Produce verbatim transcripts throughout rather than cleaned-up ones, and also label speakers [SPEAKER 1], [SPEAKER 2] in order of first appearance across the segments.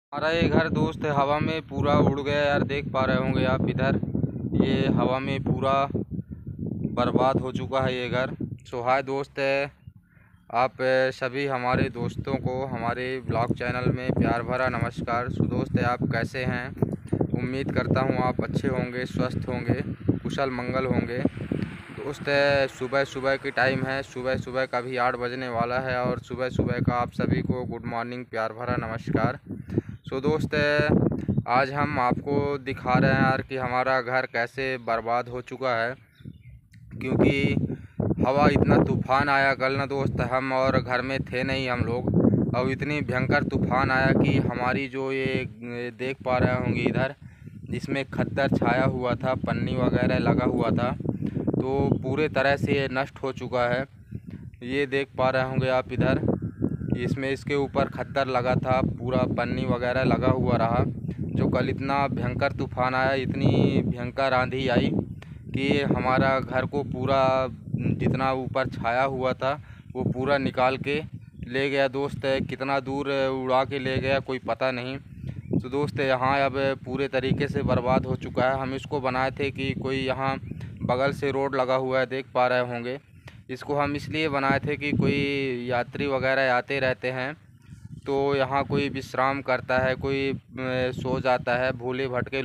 [SPEAKER 1] हमारा ये घर दोस्त है हवा में पूरा उड़ गया यार। देख पा रहे होंगे आप इधर, ये हवा में पूरा बर्बाद हो चुका है ये घर। सो हाय दोस्त है, आप अ, सभी हमारे दोस्तों को हमारे ब्लॉग चैनल में प्यार भरा नमस्कार। सो दोस्त है, आप कैसे हैं? उम्मीद करता हूँ आप अच्छे होंगे, स्वस्थ होंगे, कुशल मंगल होंगे। दोस्त है, सुबह सुबह की टाइम है, सुबह सुबह का भी आठ बजने वाला है और सुबह सुबह का आप सभी को गुड मॉर्निंग, प्यार भरा नमस्कार। सो दोस्त है, आज हम आपको दिखा रहे हैं यार कि हमारा घर कैसे बर्बाद हो चुका है, क्योंकि हवा इतना तूफ़ान आया कल ना दोस्त। हम और घर में थे नहीं हम लोग, और इतनी भयंकर तूफ़ान आया कि हमारी जो ये देख पा रहे होंगे इधर, जिसमें खद्दर छाया हुआ था, पन्नी वगैरह लगा हुआ था, तो पूरे तरह से ये नष्ट हो चुका है। ये देख पा रहे होंगे आप इधर, इसमें इसके ऊपर खद्दर लगा था, पूरा पन्नी वगैरह लगा हुआ रहा। जो कल इतना भयंकर तूफ़ान आया, इतनी भयंकर आंधी आई कि हमारा घर को पूरा जितना ऊपर छाया हुआ था वो पूरा निकाल के ले गया दोस्त है। कितना दूर उड़ा के ले गया कोई पता नहीं। तो दोस्त यहाँ अब पूरे तरीके से बर्बाद हो चुका है। हम इसको बनाए थे कि कोई यहाँ बगल से रोड लगा हुआ है, देख पा रहे होंगे। इसको हम इसलिए बनाए थे कि कोई यात्री वगैरह आते रहते हैं तो यहाँ कोई विश्राम करता है, कोई सो जाता है, भूले भटके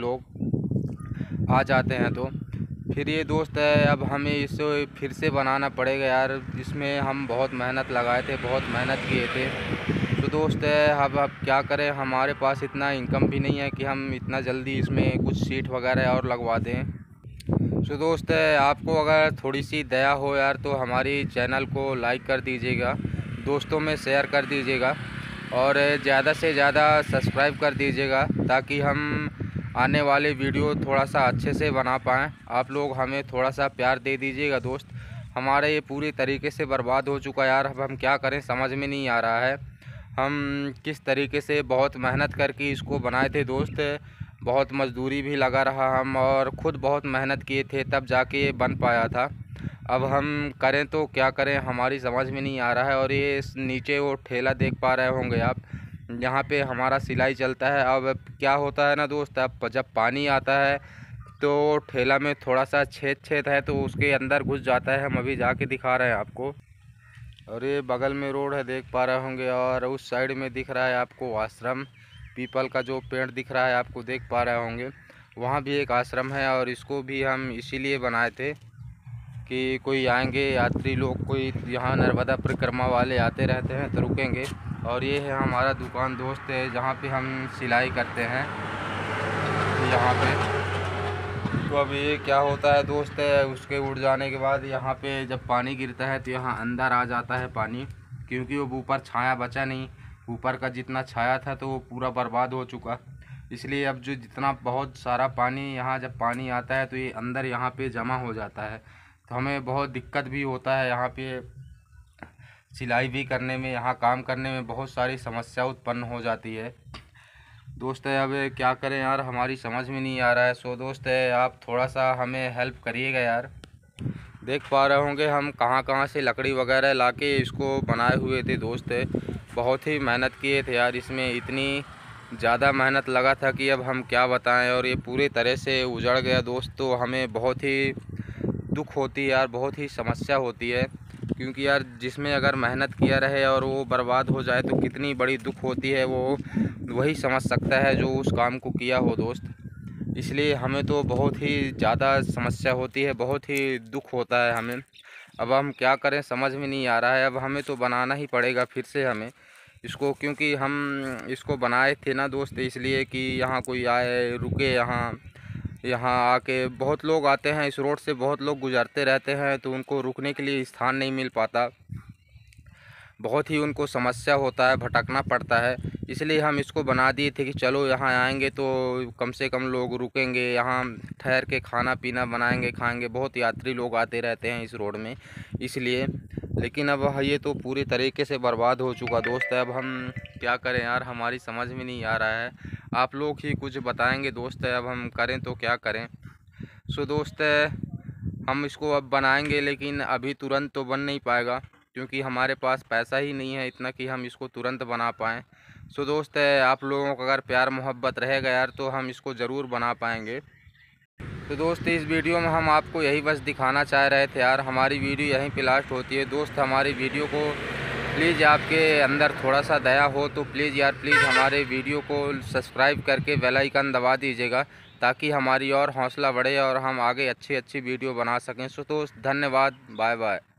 [SPEAKER 1] लोग आ जाते हैं। तो फिर ये दोस्त है, अब हमें इसे फिर से बनाना पड़ेगा यार, जिसमें हम बहुत मेहनत लगाए थे, बहुत मेहनत किए थे। तो दोस्त है, अब अब क्या करें, हमारे पास इतना इनकम भी नहीं है कि हम इतना जल्दी इसमें कुछ सीट वगैरह और लगवा दें। तो दोस्त है, आपको अगर थोड़ी सी दया हो यार तो हमारी चैनल को लाइक कर दीजिएगा, दोस्तों में शेयर कर दीजिएगा और ज़्यादा से ज़्यादा सब्सक्राइब कर दीजिएगा, ताकि हम आने वाले वीडियो थोड़ा सा अच्छे से बना पाएँ। आप लोग हमें थोड़ा सा प्यार दे दीजिएगा दोस्त। हमारा ये पूरी तरीके से बर्बाद हो चुका यार, अब हम क्या करें समझ में नहीं आ रहा है। हम किस तरीके से बहुत मेहनत करके इसको बनाए थे दोस्त, बहुत मज़दूरी भी लगा रहा, हम और ख़ुद बहुत मेहनत किए थे तब जाके ये बन पाया था। अब हम करें तो क्या करें, हमारी समझ में नहीं आ रहा है। और ये नीचे वो ठेला देख पा रहे होंगे आप, यहाँ पे हमारा सिलाई चलता है। अब क्या होता है ना दोस्त, अब जब पानी आता है तो ठेला में थोड़ा सा छेद छेद है तो उसके अंदर घुस जाता है। हम अभी जाके दिखा रहे हैं आपको। और ये बगल में रोड है, देख पा रहे होंगे, और उस साइड में दिख रहा है आपको आश्रम, पीपल का जो पेड़ दिख रहा है आपको, देख पा रहे होंगे, वहाँ भी एक आश्रम है। और इसको भी हम इसीलिए बनाए थे कि कोई आएंगे यात्री लोग, कोई यहाँ नर्मदा परिक्रमा वाले आते रहते हैं तो रुकेंगे। और ये है हमारा दुकान दोस्त है, जहाँ पे हम सिलाई करते हैं यहाँ पे। तो अब ये क्या होता है दोस्त है, उसके उड़ जाने के बाद यहाँ पे जब पानी गिरता है तो यहाँ अंदर आ जाता है पानी, क्योंकि वो ऊपर छाया बचा नहीं। ऊपर का जितना छाया था तो वो पूरा बर्बाद हो चुका। इसलिए अब जो जितना बहुत सारा पानी यहाँ जब पानी आता है तो ये अंदर यहाँ पे जमा हो जाता है। तो हमें बहुत दिक्कत भी होता है यहाँ पे सिलाई भी करने में, यहाँ काम करने में बहुत सारी समस्या उत्पन्न हो जाती है दोस्त है। अब क्या करें यार, हमारी समझ में नहीं आ रहा है। सो दोस्त है, आप थोड़ा सा हमें हेल्प करिएगा यार। देख पा रहे होंगे हम कहाँ कहाँ से लकड़ी वगैरह लाके इसको बनाए हुए थे दोस्त है। बहुत ही मेहनत किए थे यार, इसमें इतनी ज़्यादा मेहनत लगा था कि अब हम क्या बताएं। और ये पूरे तरह से उजड़ गया दोस्त, तो हमें बहुत ही दुख होती है यार, बहुत ही समस्या होती है। क्योंकि यार जिसमें अगर मेहनत किया रहे और वो बर्बाद हो जाए तो कितनी बड़ी दुख होती है, वो वही समझ सकता है जो उस काम को किया हो दोस्त। इसलिए हमें तो बहुत ही ज़्यादा समस्या होती है, बहुत ही दुख होता है हमें। अब हम क्या करें समझ में नहीं आ रहा है। अब हमें तो बनाना ही पड़ेगा फिर से हमें इसको, क्योंकि हम इसको बनाए थे ना दोस्त इसलिए कि यहाँ कोई आए रुके। यहाँ यहाँ आके बहुत लोग आते हैं, इस रोड से बहुत लोग गुजरते रहते हैं, तो उनको रुकने के लिए स्थान नहीं मिल पाता, बहुत ही उनको समस्या होता है, भटकना पड़ता है। इसलिए हम इसको बना दिए थे कि चलो यहाँ आएंगे तो कम से कम लोग रुकेंगे, यहाँ ठहर के खाना पीना बनाएंगे, खाएंगे। बहुत यात्री लोग आते रहते हैं इस रोड में इसलिए। लेकिन अब ये तो पूरी तरीके से बर्बाद हो चुका दोस्त है। अब हम क्या करें यार, हमारी समझ में नहीं आ रहा है। आप लोग ही कुछ बताएंगे दोस्त है, अब हम करें तो क्या करें। सो दोस्त है, हम इसको अब बनाएंगे, लेकिन अभी तुरंत तो बन नहीं पाएगा, क्योंकि हमारे पास पैसा ही नहीं है इतना कि हम इसको तुरंत बना पाएँ। सो दोस्त है, आप लोगों का अगर प्यार मोहब्बत रहेगा यार तो हम इसको ज़रूर बना पाएंगे। तो दोस्त इस वीडियो में हम आपको यही बस दिखाना चाह रहे थे यार। हमारी वीडियो यहीं पे लास्ट होती है दोस्त। हमारी वीडियो को प्लीज़ आपके अंदर थोड़ा सा दया हो तो प्लीज़ यार प्लीज़ हमारे वीडियो को सब्सक्राइब करके बेल आइकन दबा दीजिएगा, ताकि हमारी और हौसला बढ़े और हम आगे अच्छी अच्छी वीडियो बना सकें। सो दोस्त धन्यवाद, बाय बाय।